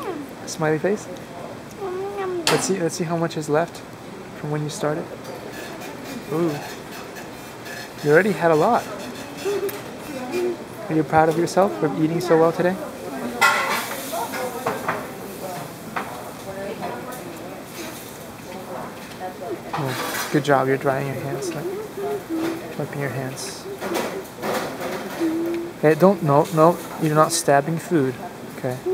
Smiley face? Let's see how much is left from when you started. Ooh. You already had a lot. Are you proud of yourself for eating so well today? Oh, good job, you're drying your hands. Wiping your hands. Okay, no, you're not stabbing food. Okay.